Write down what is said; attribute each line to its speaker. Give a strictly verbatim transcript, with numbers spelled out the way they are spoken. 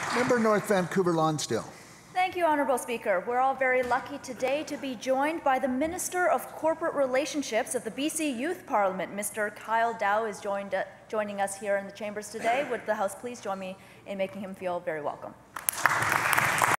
Speaker 1: Member North Vancouver Lonsdale.
Speaker 2: Thank you, Honourable Speaker. We're all very lucky today to be joined by the Minister of Corporate Relationships of the B C Youth Parliament. Mister Kyle Dow is joined, uh, joining us here in the chambers today. Would the House please join me in making him feel very welcome?